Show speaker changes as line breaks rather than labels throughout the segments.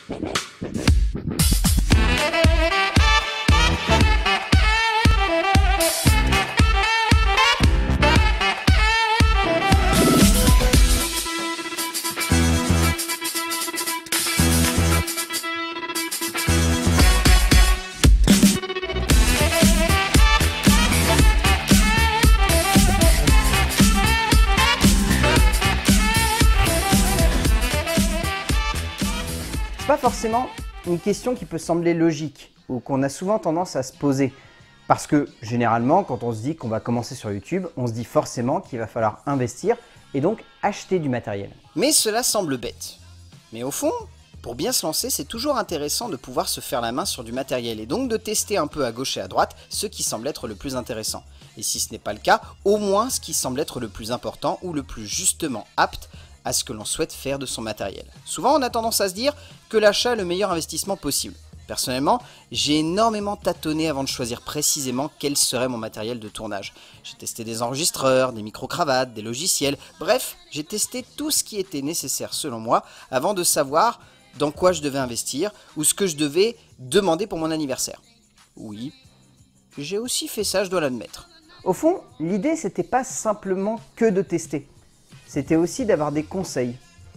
Pas forcément une question qui peut sembler logique ou qu'on a souvent tendance à se poser. Parce que généralement, quand on se dit qu'on va commencer sur YouTube, on se dit forcément qu'il va falloir investir et donc acheter du matériel.
Mais cela semble bête. Mais au fond, pour bien se lancer, c'est toujours intéressant de pouvoir se faire la main sur du matériel et donc de tester un peu à gauche et à droite ce qui semble être le plus intéressant. Et si ce n'est pas le cas, au moins ce qui semble être le plus important ou le plus justement apte à ce que l'on souhaite faire de son matériel. Souvent on a tendance à se dire que l'achat est le meilleur investissement possible. Personnellement, j'ai énormément tâtonné avant de choisir précisément quel serait mon matériel de tournage. J'ai testé des enregistreurs, des micro-cravates, des logiciels, bref, j'ai testé tout ce qui était nécessaire selon moi avant de savoir dans quoi je devais investir ou ce que je devais demander pour mon anniversaire. Oui, j'ai aussi fait ça, je dois l'admettre.
Au fond, l'idée c'était pas simplement que de tester. C'était aussi d'avoir des conseils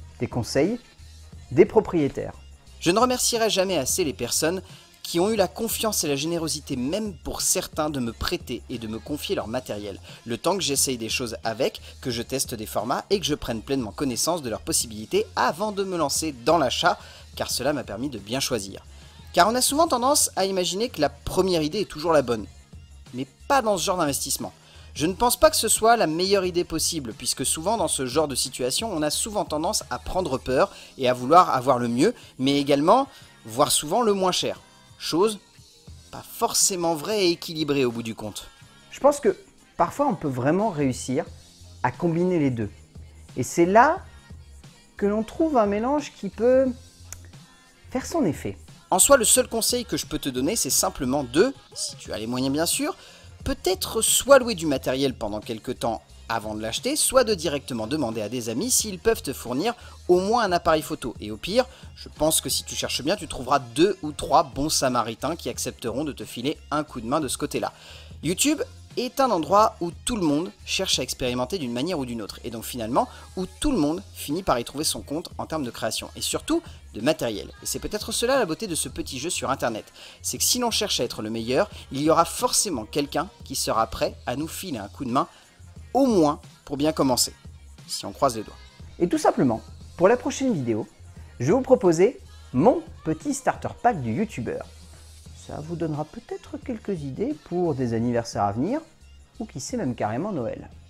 des propriétaires.
Je ne remercierai jamais assez les personnes qui ont eu la confiance et la générosité, même pour certains, de me prêter et de me confier leur matériel, le temps que j'essaye des choses avec, que je teste des formats et que je prenne pleinement connaissance de leurs possibilités avant de me lancer dans l'achat, car cela m'a permis de bien choisir. Car on a souvent tendance à imaginer que la première idée est toujours la bonne, mais pas dans ce genre d'investissement. Je ne pense pas que ce soit la meilleure idée possible, puisque souvent dans ce genre de situation, on a souvent tendance à prendre peur et à vouloir avoir le mieux, mais également, voire souvent le moins cher. Chose pas forcément vraie et équilibrée au bout du compte.
Je pense que parfois on peut vraiment réussir à combiner les deux. Et c'est là que l'on trouve un mélange qui peut faire son effet.
En soi, le seul conseil que je peux te donner, c'est simplement de, si tu as les moyens bien sûr, peut-être soit louer du matériel pendant quelques temps avant de l'acheter, soit de directement demander à des amis s'ils peuvent te fournir au moins un appareil photo. Et au pire, je pense que si tu cherches bien, tu trouveras 2 ou 3 bons samaritains qui accepteront de te filer un coup de main de ce côté-là. YouTube est un endroit où tout le monde cherche à expérimenter d'une manière ou d'une autre, et donc finalement où tout le monde finit par y trouver son compte en termes de création, et surtout de matériel. Et c'est peut-être cela la beauté de ce petit jeu sur internet, c'est que si l'on cherche à être le meilleur, il y aura forcément quelqu'un qui sera prêt à nous filer un coup de main, au moins pour bien commencer, si on croise les doigts.
Et tout simplement, pour la prochaine vidéo, je vais vous proposer mon petit starter pack du youtubeur. Ça vous donnera peut-être quelques idées pour des anniversaires à venir, ou qui sait même carrément Noël.